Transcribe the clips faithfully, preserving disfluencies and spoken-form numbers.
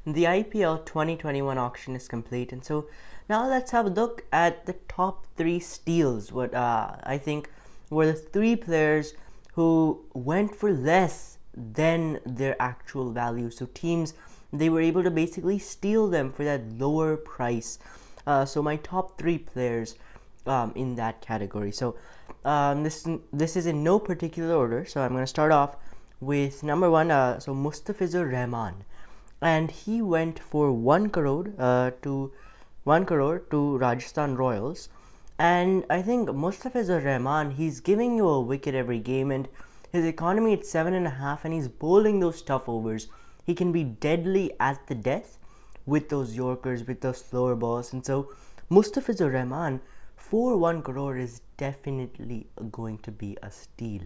the I P L twenty twenty-one auction is complete, and so now let's have a look at the top three steals. What uh, I think were the three players who went for less than their actual value. So teams, they were able to basically steal them for that lower price. Uh, so my top three players um, in that category. So um, this this is in no particular order. So I'm going to start off with number one. Uh, so Mustafizur Rahman, and he went for one crore uh, to one crore to Rajasthan Royals. And I think Mustafizur Rahman, he's giving you a wicket every game, and his economy at seven and a half, and he's bowling those tough overs. He can be deadly at the death with those Yorkers, with those slower balls, and so Mustafizur Rahman for one crore is definitely going to be a steal.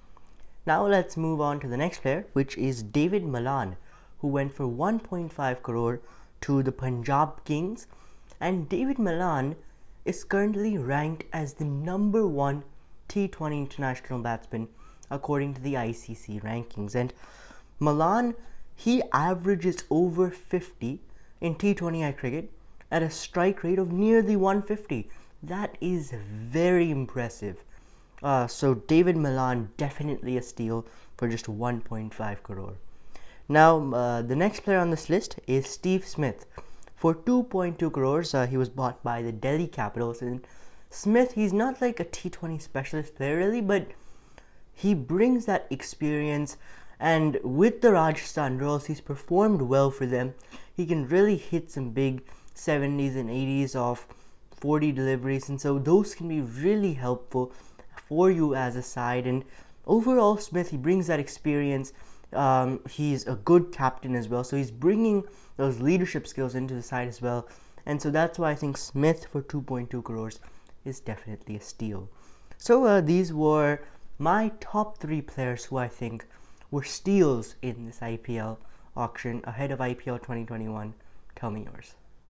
Now let's move on to the next player, which is David Malan, who went for one point five crore to the Punjab Kings. And David Malan is currently ranked as the number one T twenty international batsman according to the I C C rankings. And Malan, he averages over fifty in T twenty I cricket at a strike rate of nearly one fifty. That is very impressive. Uh, so David Malan, definitely a steal for just one point five crore. Now uh, the next player on this list is Steve Smith. For two point two crores, uh, he was bought by the Delhi Capitals. And Smith, he's not like a T twenty specialist player really, but he brings that experience, and with the Rajasthan Royals, he's performed well for them. He can really hit some big seventies and eighties off forty deliveries, and so those can be really helpful for you as a side. And overall, Smith, he brings that experience. Um, he's a good captain as well, so he's bringing those leadership skills into the side as well. And so that's why I think Smith for two point two crores is definitely a steal. So uh, these were my top three players who I think were steals in this I P L auction ahead of I P L twenty twenty-one. Tell me yours.